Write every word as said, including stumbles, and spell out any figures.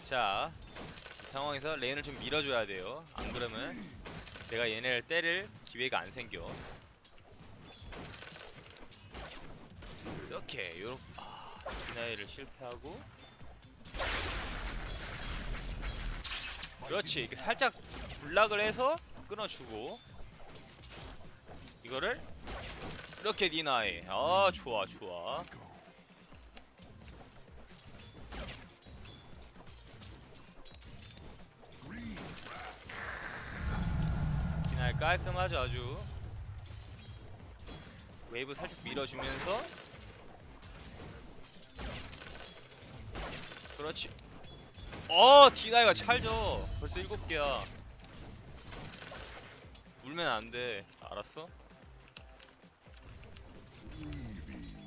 자, 이 상황에서 레인을 좀 밀어줘야 돼요. 안 그러면 내가 얘네를 때릴 기회가 안 생겨. 이렇게 요렇게 아, 디나이를 실패하고. 그렇지. 이렇게 살짝 블락을 해서 끊어주고, 이거를 이렇게 디나이. 아, 좋아 좋아. 디나이 깔끔하죠. 아주 웨이브 살짝 밀어주면서. 그렇지. 어, 디나이가 찰져. 벌써 일곱 개야. 울면 안돼. 알았어?